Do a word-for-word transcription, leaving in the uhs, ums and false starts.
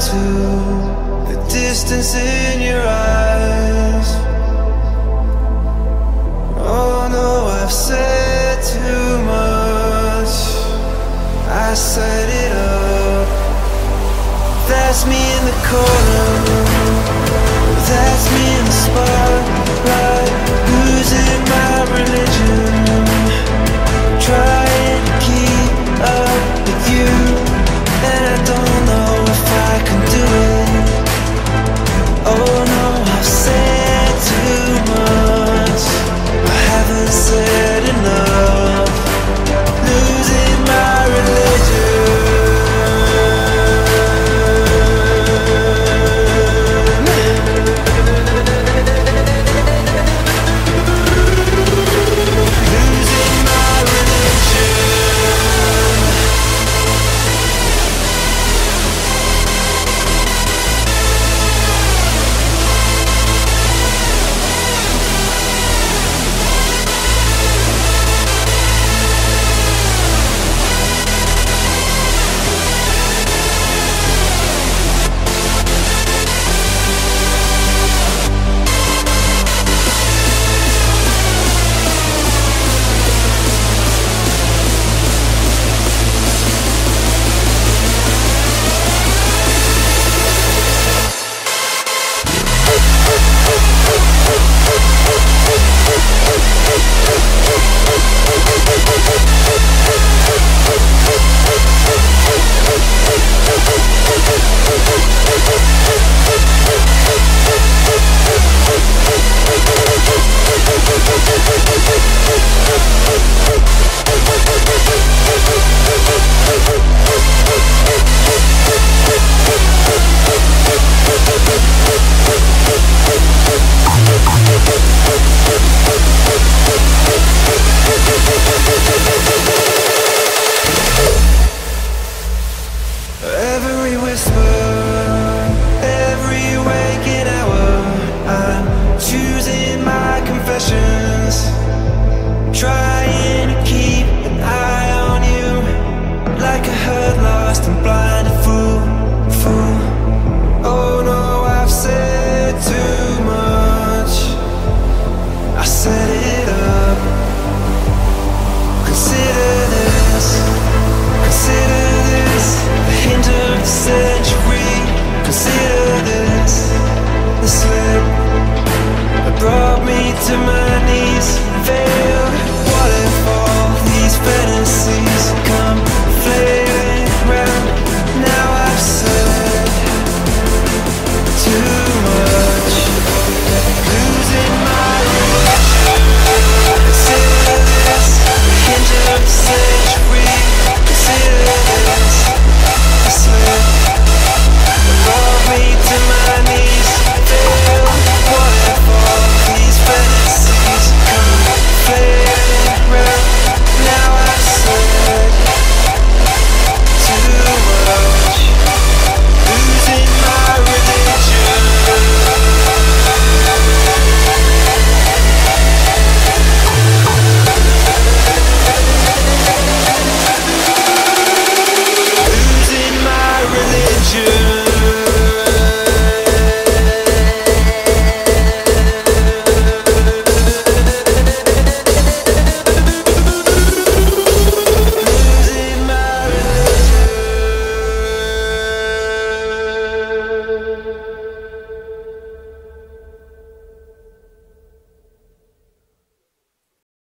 to the distance in your eyes. Oh no, I've said too much. I set it up. That's me in the corner. That's me in the spotlight, losing my religion, trying to keep up with you, and I don't know if I can do it. Oh no, I've said too much. I haven't said enough. Losing my religion. Every whisper, every waking hour, I'm choosing my confessions, trying to keep an eye on you, like a herd lost and blind.